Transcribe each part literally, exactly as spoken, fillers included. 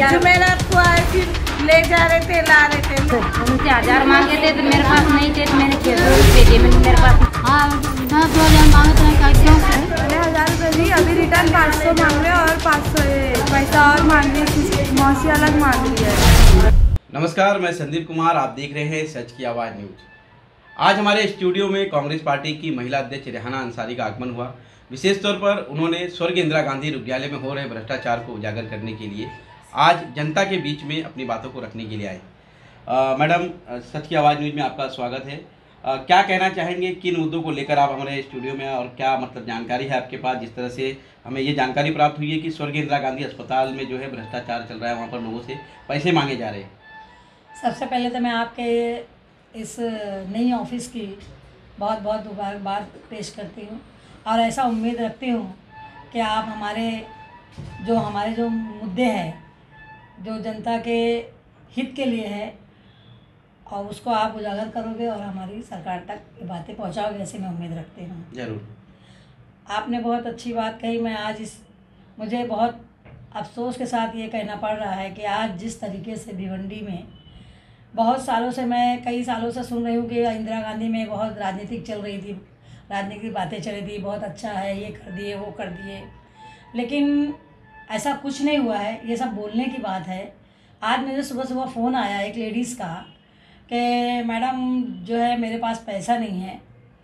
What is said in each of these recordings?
जुमेरात को आए, फिर ले जा रहे थे, ला रहे थे। उनसे हजार मांगे थे तो मेरे पास नहीं थे, तो मैंने छह सौ रुपये दिए मेरे पास। हाँ दस दो हजार मांगे थे, क्यों? मैंने हजार रुपये दी, अभी रिटर्न पाँच सौ मांग रहे और पाँच सौ पैसा और मांग रही, मौसी अलग मांग रही है। नमस्कार, मैं संदीप कुमार, आप देख रहे हैं सच की आवाज़ न्यूज। आज हमारे स्टूडियो में कांग्रेस पार्टी की महिला अध्यक्ष रेहाना अंसारी का आगमन हुआ। विशेष तौर पर उन्होंने स्वर्ग इंदिरा गांधी विद्यालय में हो रहे भ्रष्टाचार को उजागर करने के लिए आज जनता के बीच में अपनी बातों को रखने के लिए आए। मैडम, सच की आवाज़ न्यूज में आपका स्वागत है। आ, क्या कहना चाहेंगे, किन मुद्दों को लेकर आप हमारे स्टूडियो में, और क्या मतलब जानकारी है आपके पास, जिस तरह से हमें ये जानकारी प्राप्त हुई है कि स्वर्ग इंदिरा गांधी अस्पताल में जो है भ्रष्टाचार चल रहा है, वहाँ पर लोगों से पैसे मांगे जा रहे हैं। सबसे पहले तो मैं आपके इस नई ऑफिस की बहुत बहुत मुबारकबाद पेश करती हूँ और ऐसा उम्मीद रखती हूँ कि आप हमारे जो हमारे जो मुद्दे हैं, जो जनता के हित के लिए है, और उसको आप उजागर करोगे और हमारी सरकार तक ये बातें पहुँचाओगे, ऐसे मैं उम्मीद रखती हूँ। जरूर। आपने बहुत अच्छी बात कही। मैं आज इस मुझे बहुत अफसोस के साथ ये कहना पड़ रहा है कि आज जिस तरीके से भिवंडी में बहुत सालों से, मैं कई सालों से सुन रही हूँ कि इंदिरा गांधी में बहुत राजनीतिक चल रही थी, राजनीतिक बातें चल रही थी, बहुत अच्छा है, ये कर दिए, वो कर दिए, लेकिन ऐसा कुछ नहीं हुआ है। ये सब बोलने की बात है। आज मुझे सुबह सुबह फ़ोन आया एक लेडीज़ का कि मैडम जो है मेरे पास पैसा नहीं है,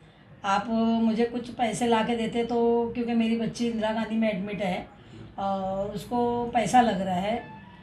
आप मुझे कुछ पैसे ला के देते तो, क्योंकि मेरी बच्ची इंदिरा गांधी में एडमिट है और उसको पैसा लग रहा है।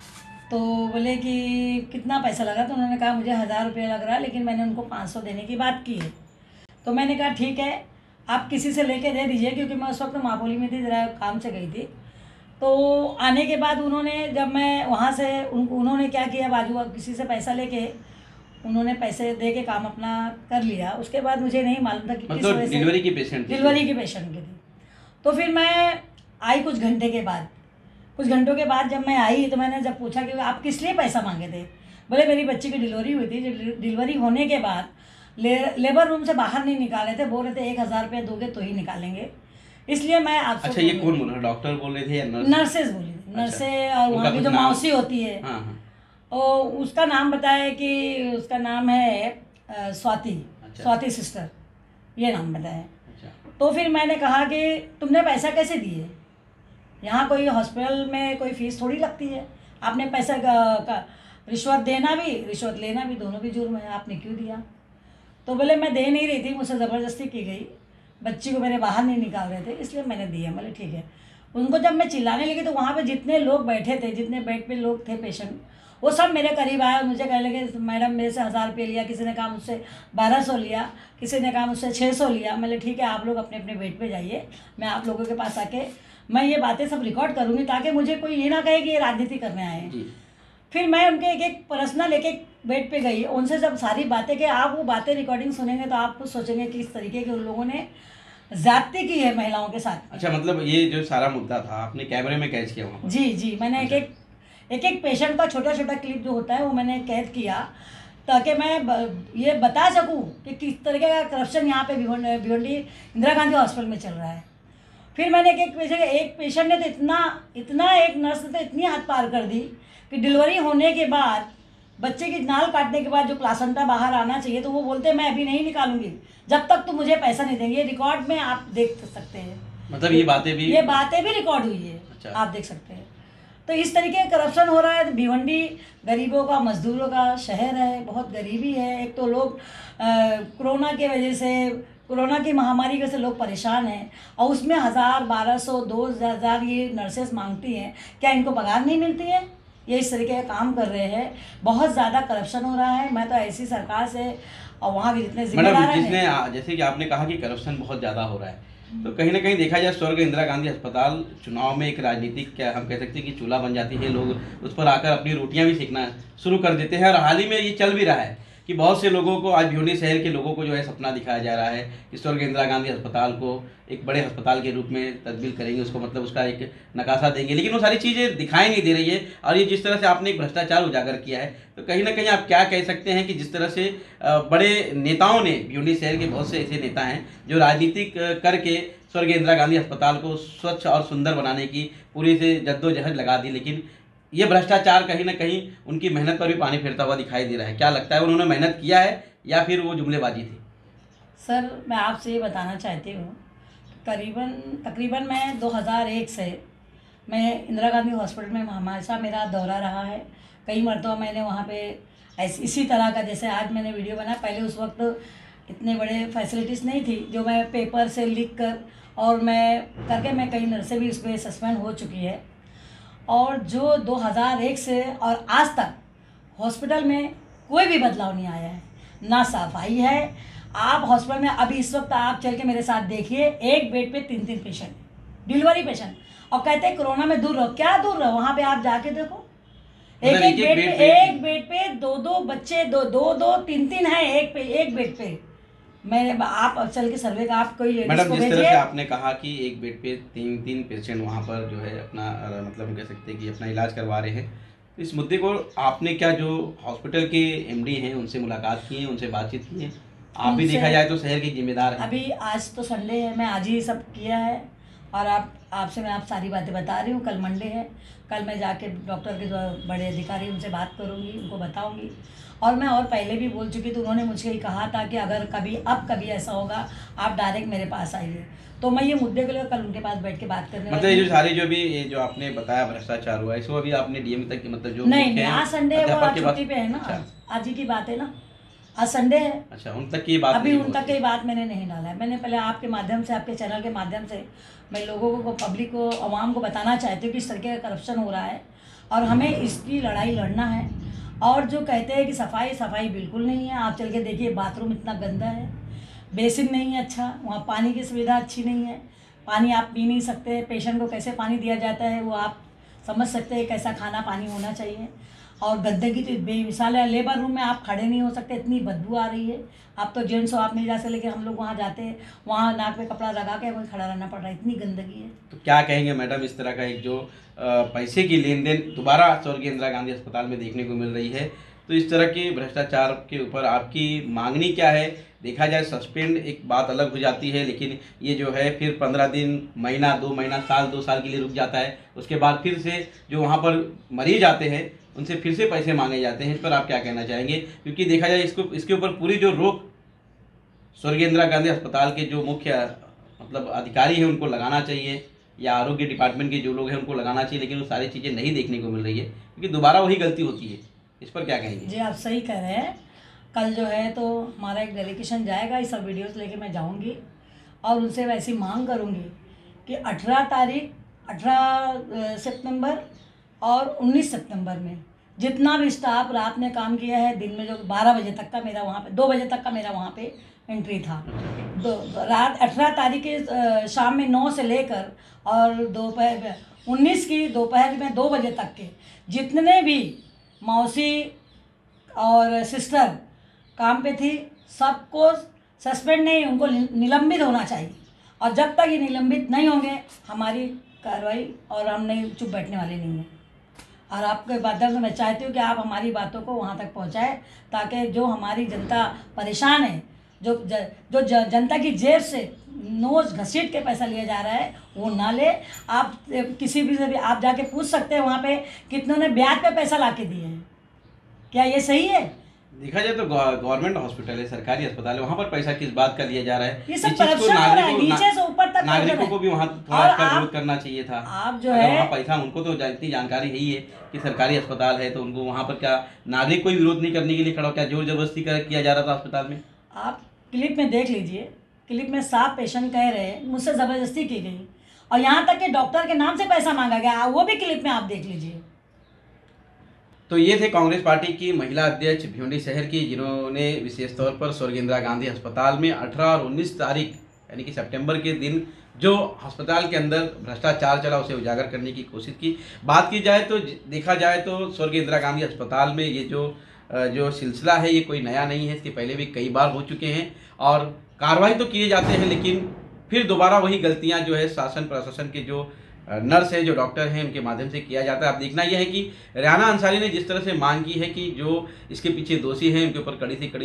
तो बोले कि कितना पैसा लगा, तो उन्होंने कहा मुझे हज़ार रुपये लग रहा है, लेकिन मैंने उनको पाँच सौ देने की बात की है। तो मैंने कहा ठीक है, आप किसी से लेके दे दीजिए, क्योंकि मैं उस वक्त मापोली में थी, ज़रा काम से गई थी। तो आने के बाद उन्होंने, जब मैं वहाँ से उन, उन्होंने क्या किया, बाजू किसी से पैसा लेके उन्होंने पैसे दे के काम अपना कर लिया। उसके बाद मुझे नहीं मालूम था कि किस वजह से डिलीवरी की पेशेंट डिलीवरी की पेशेंट की थी। तो फिर मैं आई कुछ घंटे के बाद कुछ घंटों के बाद जब मैं आई तो मैंने जब पूछा कि आप किस लिए पैसा मांगे थे, बोले मेरी बच्ची की डिलीवरी हुई थी, डिलीवरी होने के बाद ले, लेबर रूम से बाहर नहीं निकाले थे, बोल रहे थे एक हज़ार रुपये दोगे तो ही निकालेंगे, इसलिए मैं आपसे। अच्छा, ये कौन बोल रहा, डॉक्टर बोल रहे थे या नर्स? नर्सेज बोली थी, नर्सेज। और वहाँ की जो मौसी होती है, हाँ हाँ, और उसका नाम बताया कि उसका नाम है स्वाति। अच्छा। स्वाति सिस्टर, ये नाम बताया। अच्छा। तो फिर मैंने कहा कि तुमने पैसा कैसे दिए, यहाँ कोई हॉस्पिटल में कोई फीस थोड़ी लगती है, आपने पैसा का, का रिश्वत देना भी, रिश्वत लेना भी, दोनों भी जुर्म है, आपने क्यों दिया? तो बोले मैं दे नहीं रही थी, मुझसे ज़बरदस्ती की गई, बच्ची को मेरे बाहर नहीं निकाल रहे थे, इसलिए मैंने दिया। बोले ठीक है। उनको जब मैं चिल्लाने लगी तो वहाँ पे जितने लोग बैठे थे, जितने बेड पे लोग थे पेशेंट, वो सब मेरे करीब आए और मुझे कहने लगे मैडम मेरे से हज़ार रुपये लिया, किसी ने कहा मुझसे बारह सौ लिया, किसी ने कहा मुझसे छः सौ लिया। मैंने ठीक है, आप लोग अपने अपने बेड पे जाइए, मैं आप लोगों के पास आके मैं ये बातें सब रिकॉर्ड करूँगी, ताकि मुझे कोई ये ना कहे कि ये राजनीति करने आए हैं। फिर मैं उनके एक एक पर्सनल एक एक बेड पे गई, उनसे जब सारी बातें कि आप वो बातें रिकॉर्डिंग सुनेंगे तो आप कुछ सोचेंगे कि इस तरीके के उन लोगों ने ज़्यादती की है महिलाओं के साथ। अच्छा, मतलब ये जो सारा मुद्दा था आपने कैमरे में कैच किया वहाँ? जी जी, मैंने एक एक एक एक पेशेंट का छोटा छोटा क्लिप जो होता है वो मैंने कैद किया, ताकि मैं ब, ये बता सकूं कि किस तरीके का करप्शन यहाँ पे भिवंडी इंदिरा गांधी हॉस्पिटल में चल रहा है। फिर मैंने एक एक पेशेंट एक पेशेंट ने तो इतना इतना एक नर्स ने तो इतनी हाथ पार कर दी कि डिलीवरी होने के बाद, बच्चे की नाल काटने के बाद जो प्लासेंटा बाहर आना चाहिए, तो वो बोलते मैं अभी नहीं निकालूंगी जब तक तुम मुझे पैसा नहीं देंगे। रिकॉर्ड में आप देख सकते हैं, मतलब ये बातें भी ये बातें भी रिकॉर्ड हुई है। अच्छा। आप देख सकते हैं। तो इस तरीके का करप्शन हो रहा है। भिवंडी गरीबों का, मजदूरों का शहर है, बहुत गरीबी है। एक तो लोग कोरोना के वजह से, कोरोना की महामारी की वजह से लोग परेशान हैं, और उसमें हज़ार बारह सौ दो हज़ार ये नर्सेस मांगती हैं। क्या इनको पगार नहीं मिलती है? ये इस तरीके का काम कर रहे हैं। बहुत ज़्यादा करप्शन हो रहा है। मैं तो ऐसी सरकार से और वहाँ के जितने जिम्मेदार हैं, जिसने जैसे कि आपने कहा कि करप्शन बहुत ज़्यादा हो रहा है, तो कहीं ना कहीं देखा जाए स्वर्ग इंदिरा गांधी अस्पताल चुनाव में एक राजनीतिक, क्या हम कह सकते हैं कि चूल्हा बन जाती है। लोग उस पर आकर अपनी रोटियां भी सेकना शुरू कर देते हैं, और हाल ही में ये चल भी रहा है कि बहुत से लोगों को, आज भिवंडी शहर के लोगों को जो है सपना दिखाया जा रहा है कि स्वर्ग इंदिरा गांधी अस्पताल को एक बड़े अस्पताल के रूप में तब्दील करेंगे, उसको मतलब उसका एक नकाशा देंगे, लेकिन वो सारी चीज़ें दिखाई नहीं दे रही है। और ये जिस तरह से आपने एक भ्रष्टाचार उजागर किया है, तो कहीं ना कहीं आप क्या कह सकते हैं कि जिस तरह से बड़े नेताओं ने, भिवंडी शहर के बहुत से ऐसे नेता हैं जो राजनीतिक करके स्वर्ग इंदिरा गांधी अस्पताल को स्वच्छ और सुंदर बनाने की पूरी से जद्दोजहद लगा दी, लेकिन ये भ्रष्टाचार कहीं ना कहीं उनकी मेहनत पर भी पानी फेरता हुआ दिखाई दे रहा है। क्या लगता है उन्होंने मेहनत किया है या फिर वो जुमलेबाजी थी? सर मैं आपसे ये बताना चाहती हूँ, करीबन तकरीबन मैं दो हज़ार एक से मैं इंदिरा गांधी हॉस्पिटल में हमेशा मेरा दौरा रहा है। कई मरतबा मैंने वहाँ पे ऐसी इसी तरह का, जैसे आज मैंने वीडियो बनाया, पहले उस वक्त इतने बड़े फैसिलिटीज़ नहीं थी जो मैं पेपर से लिख कर और मैं करके मैं कई नर्सें भी उस पर सस्पेंड हो चुकी है। और जो दो हज़ार एक से और आज तक हॉस्पिटल में कोई भी बदलाव नहीं आया है, ना सफाई है। आप हॉस्पिटल में अभी इस वक्त आप चल के मेरे साथ देखिए, एक बेड पे तीन तीन पेशेंट, डिलीवरी पेशेंट, और कहते हैं कोरोना में दूर रहो। क्या दूर रहो? वहाँ पे आप जाके देखो, एक एक बेड पे एक बेड पे दो दो बच्चे, दो दो दो तीन तीन है एक पे एक बेड पे। मैं आप चल के सर्वे का आप कोई मैडम जिस तरह से आपने कहा कि एक बेड पे तीन तीन पेशेंट वहाँ पर जो है अपना मतलब हम कह सकते हैं कि अपना इलाज करवा रहे हैं, इस मुद्दे को आपने क्या जो हॉस्पिटल के एमडी हैं उनसे मुलाकात की है, उनसे बातचीत की है? आप भी देखा जाए तो शहर की जिम्मेदार है। अभी आज तो संडे है, मैं आज ही सब किया है और आप आपसे मैं आप सारी बातें बता रही हूँ। कल मंडे है, कल मैं जाके डॉक्टर के जो बड़े अधिकारी उनसे बात करूँगी, उनको बताऊँगी। और मैं और पहले भी बोल चुकी, तो उन्होंने मुझे ही कहा था कि अगर कभी अब कभी ऐसा होगा आप डायरेक्ट मेरे पास आइए। तो मैं ये मुद्दे को लेकर कल उनके पास बैठ के बात करने मतलब ये जो सारे जो भी ये जो आपने बताया भ्रष्टाचार हुआ है, इसको अभी आपने डीएम तक मतलब जो नहीं नहीं आज संडे है, वो आज छुट्टी पे है ना, आज ही की बात है ना, आज संडे है। अच्छा, उन तक की बात अभी उन तक की बात मैंने नहीं डाला है। मैंने पहले आपके माध्यम से, आपके चैनल के माध्यम से मैं लोगों को, पब्लिक को, आवाम को बताना चाहती हूँ कि इस तरीके का करप्शन हो रहा है और हमें इसकी लड़ाई लड़ना है। और जो कहते हैं कि सफाई सफाई बिल्कुल नहीं है। आप चल के देखिए, बाथरूम इतना गंदा है, बेसिन नहीं है अच्छा, वहाँ पानी की सुविधा अच्छी नहीं है, पानी आप पी नहीं सकते। पेशेंट को कैसे पानी दिया जाता है वो आप समझ सकते हैं, कैसा खाना पानी होना चाहिए। और गंदगी तो बेमिसाल है, लेबर रूम में आप खड़े नहीं हो सकते, इतनी बदबू आ रही है। आप तो जेंट्स हो, आप नहीं जा सकते, लेकिन हम लोग वहाँ जाते हैं, वहाँ नाक में कपड़ा लगा के वहीं खड़ा रहना पड़ रहा है, इतनी गंदगी है। तो क्या कहेंगे मैडम, इस तरह का एक जो पैसे की लेन देन दोबारा स्वर्गीय इंदिरा गांधी अस्पताल में देखने को मिल रही है, तो इस तरह के भ्रष्टाचार के ऊपर आपकी मांगनी क्या है? देखा जाए सस्पेंड एक बात अलग हो जाती है, लेकिन ये जो है फिर पंद्रह दिन, महीना, दो महीना, साल, दो साल के लिए रुक जाता है। उसके बाद फिर से जो वहाँ पर मरीज आते हैं उनसे फिर से पैसे मांगे जाते हैं। इस पर आप क्या कहना चाहेंगे? क्योंकि देखा जाए इसको इसके ऊपर पूरी जो रोक स्वर्गीय इंदिरा गांधी अस्पताल के जो मुख्य मतलब अधिकारी हैं उनको लगाना चाहिए, या आरोग्य डिपार्टमेंट के जो लोग हैं उनको लगाना चाहिए, लेकिन वो सारी चीज़ें नहीं देखने को मिल रही है, क्योंकि दोबारा वही गलती होती है। इस पर क्या कहेंगे? जी आप सही कह रहे हैं। कल जो है तो हमारा एक डेलीगेशन जाएगा, ये सब वीडियोस लेके मैं जाऊंगी और उनसे वैसी मांग करूंगी कि अठारह तारीख अठारह सितंबर और उन्नीस सितंबर में जितना भी स्टाफ रात में काम किया है, दिन में जो बारह बजे तक का मेरा वहाँ पे, दो बजे तक का मेरा वहाँ पे एंट्री था, दो रात अठारह तारीख के शाम में नौ से लेकर और दोपहर उन्नीस की दोपहर में दो बजे तक के जितने भी मौसी और सिस्टर काम पे थी, सबको सस्पेंड नहीं, उनको निलंबित होना चाहिए। और जब तक ये निलंबित नहीं होंगे हमारी कार्रवाई, और हम नहीं चुप बैठने वाले नहीं हैं। और आपके माध्यम से मैं चाहती हूँ कि आप हमारी बातों को वहाँ तक पहुँचाएं, ताकि जो हमारी जनता परेशान है, जो ज, जो ज, जनता की जेब से नोज घसीट के पैसा लिया जा रहा है वो ना ले। आप किसी भी से भी आप जाके पूछ सकते हैं वहाँ पे कितनों ने ब्याज पे पैसा ला के दिए हैं। क्या ये सही है? देखा जाए तो गवर्नमेंट हॉस्पिटल है, सरकारी अस्पताल है, वहाँ पर पैसा किस बात का लिया जा रहा है? ये सब करप्शन हो रहा है, नीचे से ऊपर तक। नागरिकों को भी वहाँ थोड़ा इसका विरोध करना चाहिए था। आप जो है वहाँ पैसा, उनको तो इतनी जानकारी है ही है कि सरकारी अस्पताल है, तो उनको वहाँ पर क्या नागरिक कोई विरोध नहीं करने के लिए खड़ा, क्या जोर जबरदस्ती किया जा रहा था अस्पताल में? आप क्लिप में देख लीजिए, क्लिप में साफ पेशेंट कह रहे हैं मुझसे ज़बरदस्ती की गई, और यहाँ तक कि डॉक्टर के नाम से पैसा मांगा गया, वो भी क्लिप में आप देख लीजिए। तो ये थे कांग्रेस पार्टी की महिला अध्यक्ष भिवंडी शहर की, जिन्होंने विशेष तौर पर स्वर्गीय इंदिरा गांधी अस्पताल में अठारह और उन्नीस तारीख यानी कि सितंबर के दिन जो अस्पताल के अंदर भ्रष्टाचार चला उसे उजागर करने की कोशिश की। बात की जाए तो देखा जाए तो स्वर्गीय इंदिरा गांधी अस्पताल में ये जो जो सिलसिला है ये कोई नया नहीं है, इसके पहले भी कई बार हो चुके हैं और कार्रवाई तो किए जाते हैं, लेकिन फिर दोबारा वही गलतियां जो है शासन प्रशासन के जो नर्स है, जो डॉक्टर हैं, उनके माध्यम से किया जाता है। अब देखना यह है कि रेहाना अंसारी ने जिस तरह से मांग की है कि जो इसके पीछे दोषी हैं उनके ऊपर कड़ी से कड़ी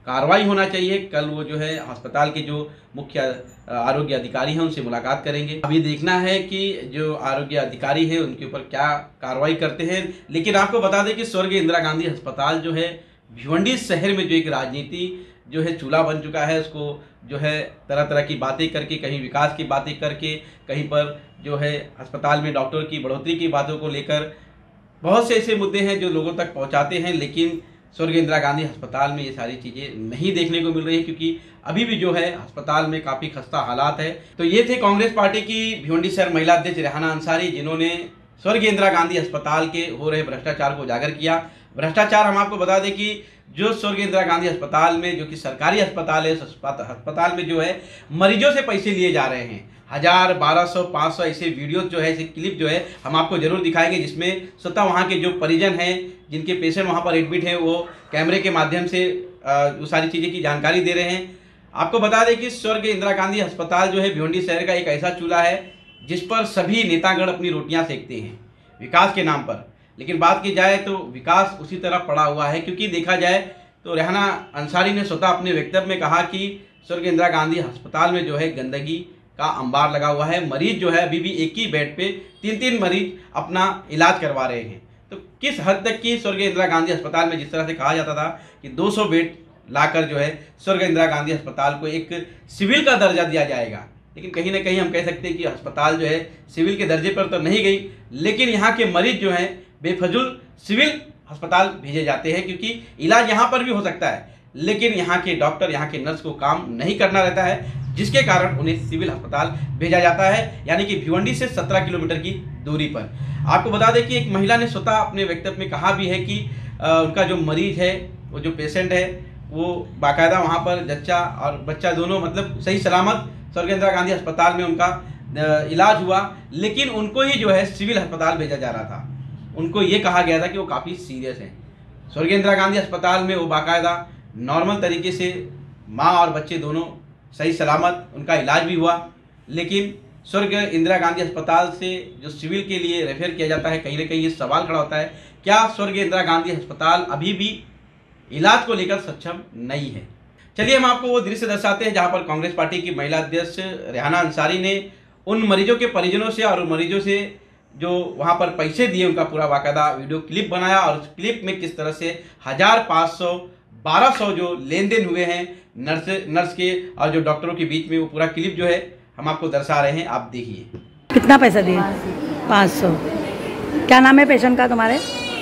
कार्रवाई होना चाहिए। कल वो जो है अस्पताल के जो मुख्य आरोग्य अधिकारी हैं उनसे मुलाकात करेंगे। अब ये देखना है कि जो आरोग्य अधिकारी है उनके ऊपर क्या कार्रवाई करते हैं। लेकिन आपको बता दें कि स्वर्गीय इंदिरा गांधी अस्पताल जो है भिवंडी शहर में जो एक राजनीति जो है चूल्हा बन चुका है, उसको जो है तरह तरह की बातें करके, कहीं विकास की बातें करके, कहीं पर जो है अस्पताल में डॉक्टर की बढ़ोतरी की बातों को लेकर बहुत से ऐसे मुद्दे हैं जो लोगों तक पहुंचाते हैं। लेकिन स्वर्गीय इंदिरा गांधी अस्पताल में ये सारी चीज़ें नहीं देखने को मिल रही है, क्योंकि अभी भी जो है अस्पताल में काफ़ी खस्ता हालात है। तो ये थे कांग्रेस पार्टी की भिवंडी शहर महिला अध्यक्ष रेहाना अंसारी, जिन्होंने स्वर्गीय इंदिरा गांधी अस्पताल के हो रहे भ्रष्टाचार को उजागर किया। भ्रष्टाचार हम आपको बता दें कि जो स्वर्गीय इंदिरा गांधी अस्पताल में, जो कि सरकारी अस्पताल है, उस अस्पताल में जो है मरीजों से पैसे लिए जा रहे हैं। हज़ार, बारह सौ, पाँच सौ ऐसे वीडियो जो है, ऐसे क्लिप जो है हम आपको जरूर दिखाएंगे, जिसमें स्वतः वहाँ के जो परिजन हैं, जिनके पेशेंट वहाँ पर एडमिट हैं, वो कैमरे के माध्यम से वो सारी चीज़ें की जानकारी दे रहे हैं। आपको बता दें कि स्वर्गीय इंदिरा गांधी अस्पताल जो है भिवंडी शहर का एक ऐसा चूल्हा है जिस पर सभी नेतागण अपनी रोटियाँ सेकते हैं विकास के नाम पर। लेकिन बात की जाए तो विकास उसी तरह पड़ा हुआ है, क्योंकि देखा जाए तो रेहाना अंसारी ने स्वतः अपने वक्तव्य में कहा कि स्वर्गीय इंदिरा गांधी अस्पताल में जो है गंदगी का अंबार लगा हुआ है। मरीज जो है अभी भी एक ही बेड पे तीन तीन मरीज अपना इलाज करवा रहे हैं। तो किस हद तक की स्वर्गीय इंदिरा गांधी अस्पताल में, जिस तरह से कहा जाता था कि दो सौ बेड लाकर जो है स्वर्गीय इंदिरा गांधी अस्पताल को एक सिविल का दर्जा दिया जाएगा, लेकिन कहीं ना कहीं हम कह सकते हैं कि अस्पताल जो है सिविल के दर्जे पर तो नहीं गई, लेकिन यहाँ के मरीज जो हैं बेफजूल सिविल अस्पताल भेजे जाते हैं, क्योंकि इलाज यहाँ पर भी हो सकता है, लेकिन यहाँ के डॉक्टर, यहाँ के नर्स को काम नहीं करना रहता है, जिसके कारण उन्हें सिविल अस्पताल भेजा जाता है, यानी कि भिवंडी से सत्रह किलोमीटर की दूरी पर। आपको बता दें कि एक महिला ने स्वतः अपने वक्तव्य में कहा भी है कि आ, उनका जो मरीज है, वो जो पेशेंट है, वो बाकायदा वहाँ पर जच्चा और बच्चा दोनों मतलब सही सलामत स्वर्गीय इंदिरा गांधी अस्पताल में उनका इलाज हुआ, लेकिन उनको ही जो है सिविल अस्पताल भेजा जा रहा था। उनको ये कहा गया था कि वो काफ़ी सीरियस हैं। स्वर्गीय इंदिरा गांधी अस्पताल में वो बाकायदा नॉर्मल तरीके से माँ और बच्चे दोनों सही सलामत उनका इलाज भी हुआ, लेकिन स्वर्गीय इंदिरा गांधी अस्पताल से जो सिविल के लिए रेफर किया जाता है, कहीं ना कहीं ये सवाल खड़ा होता है, क्या स्वर्गीय इंदिरा गांधी अस्पताल अभी भी इलाज को लेकर सक्षम नहीं है। चलिए हम आपको वो दृश्य दर्शाते हैं जहाँ पर कांग्रेस पार्टी की महिला अध्यक्ष रेहाना अंसारी ने उन मरीजों के परिजनों से और उन मरीजों से जो वहाँ पर पैसे दिए, उनका पूरा बाकायदा वीडियो क्लिप बनाया, और उस क्लिप में किस तरह से हज़ार, पाँच सौ, बारह सौ जो लेन देन हुए हैं नर्स नर्स के और जो डॉक्टरों के बीच में, वो पूरा क्लिप जो है हम आपको दर्शा रहे हैं, आप देखिए। कितना पैसा दिए? पाँच सौ। क्या नाम है पेशेंट का तुम्हारे?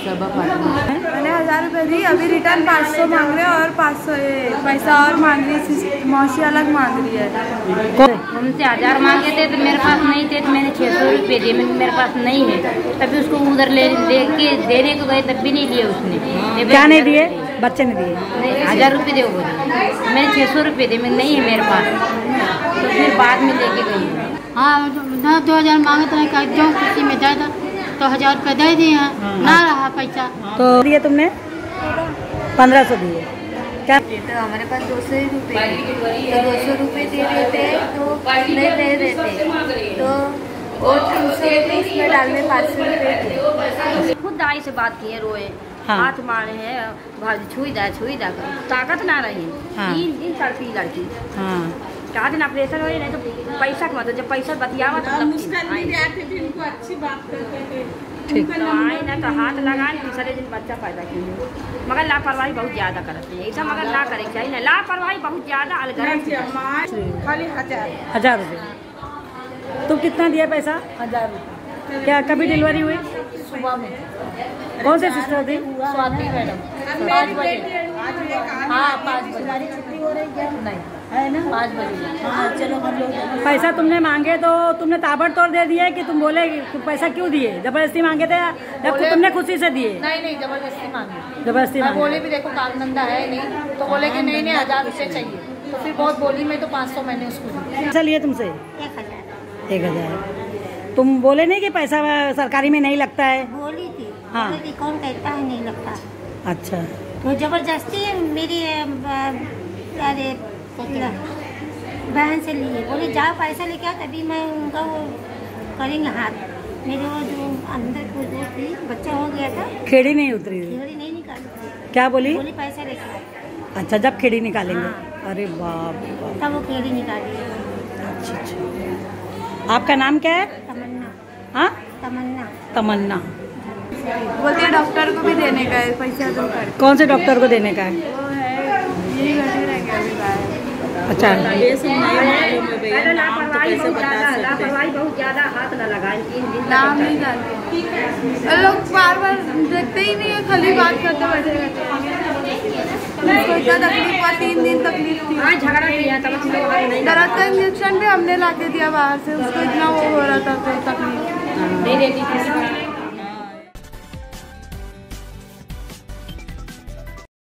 मैंने हज़ार रुपये दी, अभी रिटर्न पाँच सौ मांग रहे हैं और पाँच सौ पैसा और मांग रही है, मौसी अलग मांग रही है। उनसे हज़ार मांगे थे तो मेरे पास नहीं थे, तो मैंने छः सौ रुपये दिए, मेरे पास नहीं है। तभी उसको उधर ले लेके देने को गए, तब भी नहीं लिए उसने। क्या नहीं दिए? बच्चे ने दिए हज़ार रुपये दे, मैंने छः सौ रुपये दिए, मैं नहीं है मेरे पास, तो फिर बाद में लेके गई। हाँ, दो हज़ार मांगे तो क्यों किसी में जाए तो हज़ार रुपये दे दिए हैं, ना रहा पैसा तो दिए तुमने पंद्रह सौ दिए। क्या तो हमारे पास दो सौ ही रुपये, तो दो सौ रुपये दे रहे थे तो नहीं दे रहे थे, तो और तीन सौ रुपये इसमें डालने पाँच सौ रुपये थे। खुद दाई से बात किए, रोए, हाँ। हाथ मारे हैं, भाभी छुई जा छुई जा कर ताकत ना रही। हाँ। तीन दिन लड़की लड़की हाँ, चार दिन ऑपरेशन हो, नहीं तो पैसा का मतलब जब पैसा बतियावा तो ठीक। तो आए ना तो हाथ लगाए, तीसरे दिन बच्चा पैदा किए, मगर लापरवाही बहुत ज़्यादा करते हैं, ऐसा मगर ना करे चाहिए ना, लापरवाही बहुत ज़्यादा अलगरज। खाली हजार हजार रुपये। तुम कितना दिया पैसा? हजार रुपये। क्या कभी डिलीवरी हुई? सुबह में। कौन से सिस्टर थी? स्वाति मैडम। पाँच बजे। हाँ, पाँच बजे छुट्टी हो रही है नहीं है ना, पाँच बजे। हाँ, चलो हम लोग। पैसा तुमने मांगे तो तुमने ताबड़तोड़ दे दिया कि तुम बोले कि पैसा क्यों दिए? जबरदस्ती मांगे थे या तुमने खुशी से दिए? नहीं नहीं, जबरदस्ती मांगी। जबरदस्ती मैं मांगे। बोले भी देखो काम धंधा है नहीं, तो बोले कि नहीं नहीं हजार रुपये चाहिए, तो फिर बहुत बोली मैं, तो पाँच सौ मैंने उसको दी। पैसा लिए तुमसे? एक हजार। एक हजार। तुम बोले नहीं कि पैसा सरकारी में नहीं लगता है? बोली थी, हाँ। बोली थी, कौन कहता है नहीं लगता। अच्छा, तो जबरदस्ती मेरी अरे बहन से लिए, बोले जाओ पैसा लेके आओ, तभी मैं उनका वो करेंगे हाथ। मेरे वो जो अंदर को जो थी, बच्चा हो गया था, खेड़ी नहीं उतरी? खिचड़ी नहीं निकाली। क्या बोली? बोली पैसा लेके आओ। अच्छा, जब खेड़ी निकालेंगे? हाँ। अरे बाप रे बाप। तब वो खेड़ी निकाली। अच्छा अच्छा। आपका नाम क्या है? तमन्ना। हाँ, तमन्ना। तमन्ना। बोलते डॉक्टर को भी देने का है, पैसा दो कर। कौन से डॉक्टर को देने का है? वो है यही बैठे रहेंगे अभी बाहर। अच्छा, लापरवाही बहुत ज्यादा, हाथ न लगाए। तीन दिन नाम नहीं जानते लोग, बार बार देखते ही नहीं है, खाली बात करते बैठे रहते। उसको इतना तकलीफ हुआ, तीन दिन तकलीफ थी। हाँ, झगड़ा किया तब हम लोग नहीं दर्द का इंजेक्शन भी हमने ला के दिया बाहर से, उसको इतना वो हो रहा था, फिर तकलीफ नहीं देती थी।